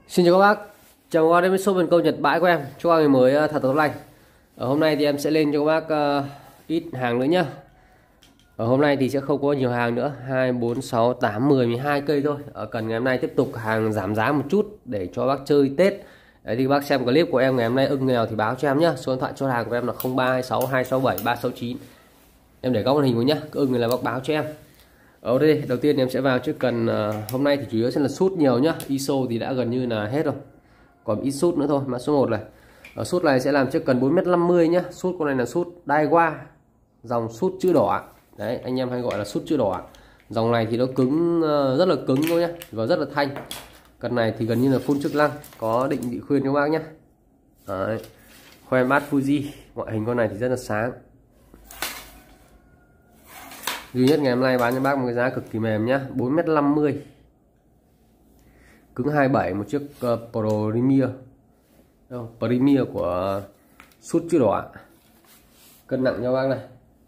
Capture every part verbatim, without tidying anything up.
Xin chào các bác, chào mừng các bác đến với shop Huyền Công Nhật Bãi của em. Chúc các ngày mới thật tốt lành. Ở hôm nay thì em sẽ lên cho các bác uh, ít hàng nữa nhá. Ở hôm nay thì sẽ không có nhiều hàng nữa, hai, bốn, sáu, tám, mười, mười hai cây thôi. Ở cần ngày hôm nay tiếp tục hàng giảm giá một chút để cho bác chơi Tết. Đấy thì các bác xem clip của em ngày hôm nay ưng nào thì báo cho em nhá. Số điện thoại cho hàng của em là không ba hai sáu hai sáu bảy ba sáu chín. Em để góc màn hình của nhá, ưng là bác báo cho em. Ở đây đầu tiên em sẽ vào chứ cần uh, hôm nay thì chủ yếu sẽ là sút nhiều nhá. i ét ô thì đã gần như là hết rồi, còn ít sút nữa thôi. Mã số một này, ở sút này sẽ làm chiếc cần bốn mét năm mươi nhá. Sút con này là sút Daiwa, dòng sút chữ đỏ đấy, anh em hay gọi là sút chữ đỏ. Dòng này thì nó cứng, uh, rất là cứng thôi nhá, và rất là thanh. Cần này thì gần như là full chức năng, có định vị khuyên cho các bác nhé. Đấy, khoen bát Fuji, ngoại hình con này thì rất là sáng. Duy nhất ngày hôm nay bán cho bác một cái giá cực kỳ mềm nhá, bốn mét năm mươi, cứng hai mươi bảy, một chiếc uh, Premier đâu, Premier của sút chữ đỏ. Cân nặng cho bác này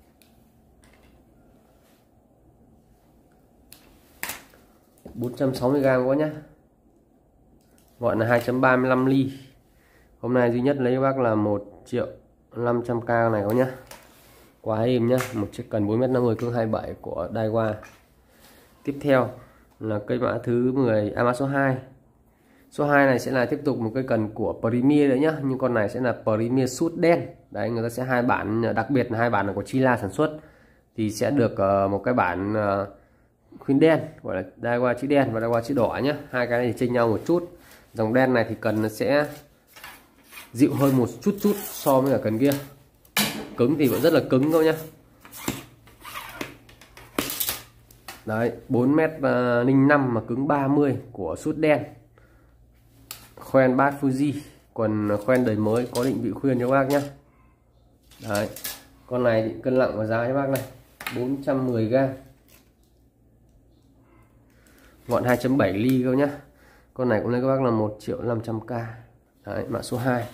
bốn trăm sáu mươi gam quá nhá, gọi là hai phẩy ba mươi lăm ly. Hôm nay duy nhất lấy cho bác là một triệu năm trăm k này có nhá, quá êm nhá. Một chiếc cần bốn mét năm mươi cứng hai mươi bảy của Daiwa. Tiếp theo là cây mã thứ mười, à mã số hai. Số hai này sẽ là tiếp tục một cây cần của Premier nữa nhá, nhưng con này sẽ là Premier sút đen. Đấy, người ta sẽ hai bản, đặc biệt là hai bản là của Chila sản xuất thì sẽ được uh, một cái bản uh, khuyên đen gọi là Daiwa chữ đen và Daiwa chữ đỏ nhá. Hai cái này thì chênh nhau một chút. Dòng đen này thì cần nó sẽ dịu hơn một chút chút so với cả cần kia. Cứng thì vẫn rất là cứng thôi nhá. Đấy, bốn mét năm mà cứng ba mươi của sút đen. Khoen bát Fuji, còn khoen đời mới, có định vị khuyên cho bác nhá. Đấy, con này thì cân nặng và giá cho bác này bốn trăm mười gam, gọn hai phẩy bảy ly cơ nhá. Con này cũng lấy các bác là một triệu năm trăm k. Đấy, mã số hai.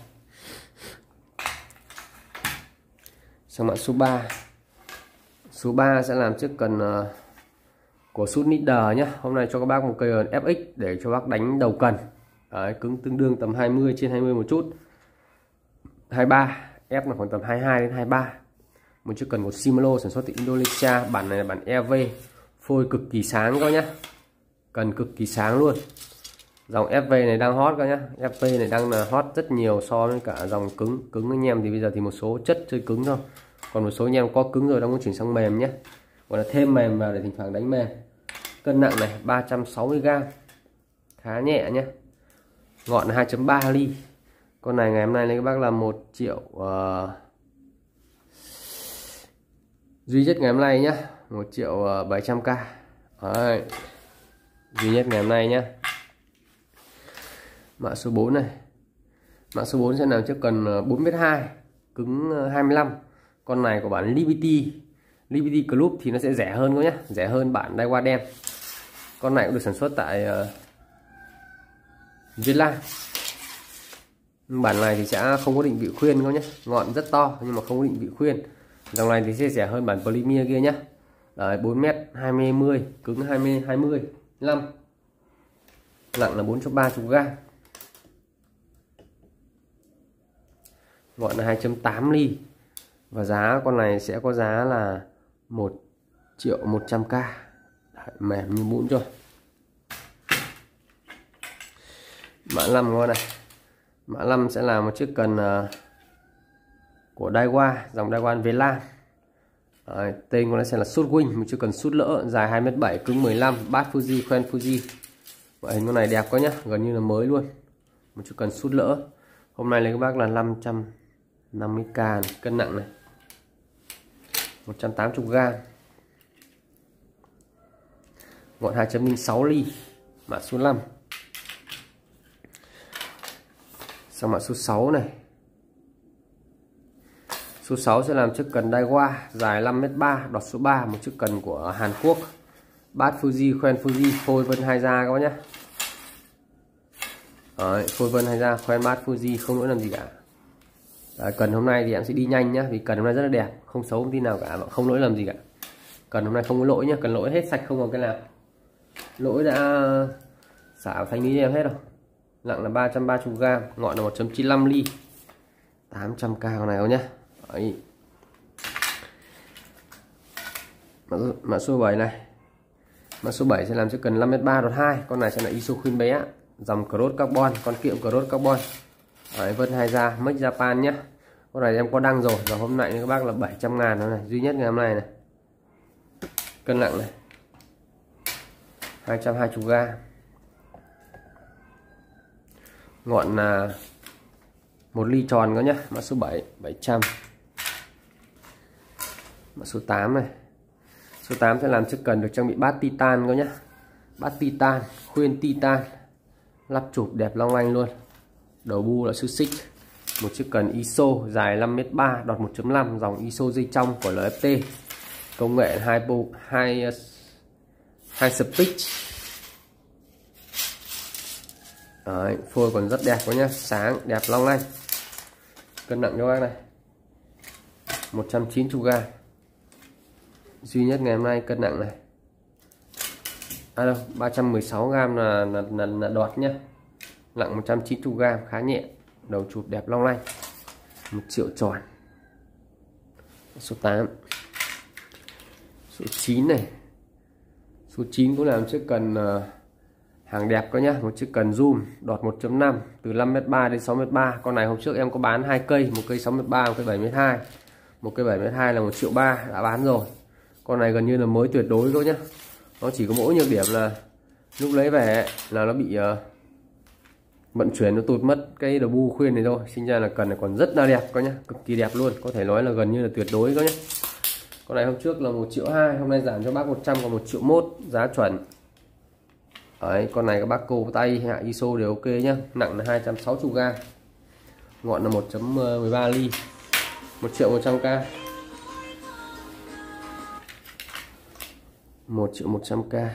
Sang mã số ba. Số ba sẽ làm chiếc cần uh, của sút Leader nhá. Hôm nay cho các bác một cây ép ích để cho bác đánh đầu cần. Đấy, cứng tương đương tầm hai mươi trên hai mươi một chút, hai mươi ba, ép là khoảng tầm hai mươi hai đến hai mươi ba. Một chiếc cần của Shimano sản xuất từ Indonesia. Bản này là bản e vê, phôi cực kỳ sáng các nhá, cần cực kỳ sáng luôn. Dòng ép vê này đang hot các nhá, ép vê này đang là hot rất nhiều so với cả dòng cứng. Cứng anh em thì bây giờ thì một số chất chơi cứng thôi, còn một số anh em có cứng rồi đang muốn chuyển sang mềm nhé, gọi là thêm mềm vào để thỉnh thoảng đánh mềm. Cân nặng này ba trăm sáu mươi gam, khá nhẹ nhé, gọn hai phẩy ba ly. Con này ngày hôm nay lấy các bác là một triệu uh, duy nhất ngày hôm nay nhá, một triệu bảy trăm k. Đấy, duy nhất ngày hôm nay nhá. Mã số bốn này. Mã số bốn sẽ làm chiếc cần bốn mét hai, cứng hai mươi lăm. Con này của bản Liberty Liberty Club thì nó sẽ rẻ hơn các nhá, rẻ hơn bản Daiwa đen. Con này cũng được sản xuất tại uh, Việt Nam. Bản này thì sẽ không có định vị khuyên các nhé, ngọn rất to nhưng mà không có định vị khuyên. Dòng này thì sẽ rẻ hơn bản Premier kia nhé. Đấy, bốn mét hai mươi, cứng hai mươi, hai mươi lăm, nặng là bốn trăm ba mươi gam, gọn là hai phẩy tám ly. Và giá con này sẽ có giá là một triệu một trăm k. Đấy, mềm như bún rồi. Mã năm con này. Mã năm sẽ là một chiếc cần uh, của Daiwa, dòng Daiwa Việt Nam. Đấy, tên của nó sẽ là sút wing, một chiếc cần sút lỡ dài hai mét bảy, cứng mười lăm, bát Fuji, khoen Fuji. Ngoại hình con này đẹp quá nhá, gần như là mới luôn. Một chiếc cần sút lỡ. Hôm nay lấy các bác là năm trăm năm mươi k này. Cân nặng này một trăm tám mươi gam, gọn hai phẩy không sáu ly. Mã số năm. Sang mã số sáu này. Số sáu sẽ làm chiếc cần Daiwa dài năm mét ba, đọt số ba, một chiếc cần của Hàn Quốc. Bát Fuji, khoen Fuji, phôi vân hai da các bác nhé. Đấy, phôi vân hai da, khoen bát Fuji, không lỗi làm gì cả. Đấy, cần hôm nay thì em sẽ đi nhanh nhá, vì cần hôm nay rất là đẹp, không xấu không tin nào cả, không lỗi làm gì cả. Cần hôm nay không có lỗi nhá, cần lỗi hết sạch không còn cái nào. Lỗi đã xả thanh lý em hết rồi. nặng là ba trăm ba mươi gram, ngọn là một chấm chín lăm ly, tám trăm k con này không nhá. Đấy. Mã, mã số bảy này, mã số bảy sẽ làm cho cần năm mét ba đột hai, con này sẽ là iso khuyên bé, dòng cross carbon, con kiệu cross carbon. Đấy, vân hai da Make Japan nhé. Con này em có đăng rồi, và hôm nay các bác là bảy trăm ngàn đó này, duy nhất ngày hôm nay này. Cân nặng này hai trăm hai mươi gram, ngọn là một ly tròn có nhá. Mã số bảy bảy trăm. Mã số tám này, số tám sẽ làm cho cần được trang bị bát titan có nhá. Bát titan, khuyên titan, lắp chụp đẹp long lanh luôn. Đầu bu là sư xích, một chiếc cần iso dài năm mét ba, đọt một chấm năm, dòng iso dây trong của lờ ép tê, công nghệ hai bộ hai hai speed. Đấy, phôi còn rất đẹp quá nhá, sáng đẹp long lanh. Cân nặng cho bác này một trăm chín mươi gram, duy nhất ngày hôm nay cân nặng này. À đâu, ba trăm mười sáu gram là là, là, là đọt nhá, nặng một trăm chín mươi gram, khá nhẹ, đầu chụp đẹp long lanh, một triệu tròn. Số tám. Số chín này, số chín cũng làm chiếc cần uh, hàng đẹp có nhá, một chiếc cần zoom đọt một chấm năm, từ năm mét ba đến sáu mét ba. Con này hôm trước em có bán hai cây, một cây sáu mét ba, một cây bảy mét hai. Một cây bảy mét hai là một triệu ba, đã bán rồi. Con này gần như là mới tuyệt đối thôi nhá. Nó chỉ có mỗi nhược điểm là lúc lấy về là nó bị uh, vận chuyển, nó tụt mất cái đầu bu khuyên này thôi. Sinh ra là cần này còn rất là đẹp có nhá, cực kỳ đẹp luôn, có thể nói là gần như là tuyệt đối có nhá. Con này hôm trước là một triệu hai, hôm nay giảm cho bác một trăm, còn một triệu một, giá chuẩn. Đấy, con này các bác cô tay hạ iso đều ok nhá. Nặng là hai trăm sáu mươi gram, ngọn là một chấm mười ba ly, một triệu một trăm k. một triệu một trăm k.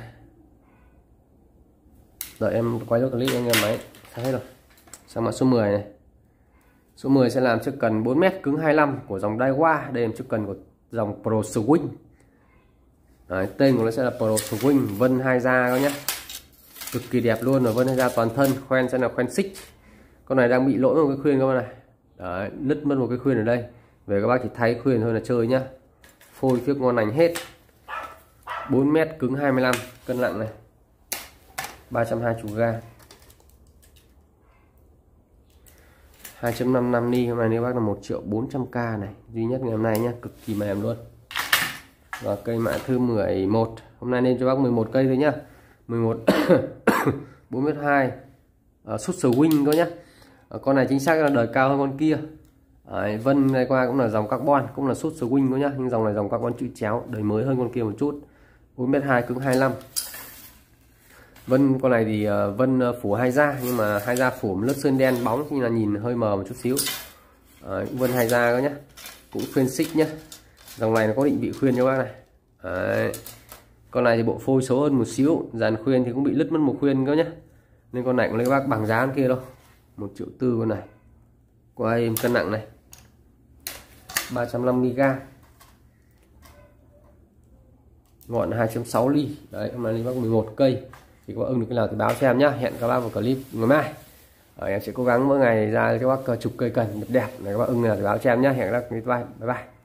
Đợi em quay cho clip anh em máy thấy hết rồi. Sang mã số mười này, số mười sẽ làm chiếc cần bốn mét cứng hai mươi lăm của dòng Daiwa. Đây là chiếc cần của dòng Pro Swing. Đấy, tên của nó sẽ là Pro Swing, vân hai da các nhé, cực kỳ đẹp luôn. Rồi vân hai da toàn thân, khoen sẽ là khoen xích. Con này đang bị lỗi một cái khuyên các bạn này. Đấy, nứt mất một cái khuyên ở đây, về các bác chỉ thay khuyên thôi là chơi nhá. Phôi phiếc ngon lành hết. Bốn mét cứng hai mươi lăm, cân nặng này ba trăm hai mươi gram, hai chấm năm năm ni. Hôm nay nếu bác là một triệu bốn trăm k này, duy nhất ngày hôm nay nhá, cực kỳ mềm luôn. Và cây mã thứ mười một, hôm nay nên cho bác mười một cây thôi nhá. mười một bốn mét hai, uh, sút swing có nhá. Uh, con này chính xác là đời cao hơn con kia. Đấy, vân này qua cũng là dòng carbon, cũng là sút swing có nhá, nhưng dòng này dòng carbon chữ chéo, đời mới hơn con kia một chút. bốn mét hai cứng hai mươi lăm. Vân con này thì uh, vân uh, phủ hai da, nhưng mà hai da phủ một lớp sơn đen bóng như là nhìn hơi mờ một chút xíu. Đấy, vân hai da có nhá, cũng khuyên xích nhá. Dòng này nó có định vị khuyên cho bác này. Đấy. Con này thì bộ phôi xấu hơn một xíu, dàn khuyên thì cũng bị lứt mất một khuyên cơ nhá. Nên con này cũng lấy các bác bằng giá con kia đâu. một triệu tư con này. Qua em cân nặng này ba trăm năm mươi gram, ngọn hai chấm sáu ly. Đấy, hôm nay lấy bác mười một cây. Thì các bác ưng được cái nào thì báo cho em nhá. Hẹn các bác vào clip ngày mai. Rồi, em sẽ cố gắng mỗi ngày ra cho các bác chụp cây cần đẹp này, các bác ưng nào thì báo cho em nhá. Hẹn các bác clip bye bye.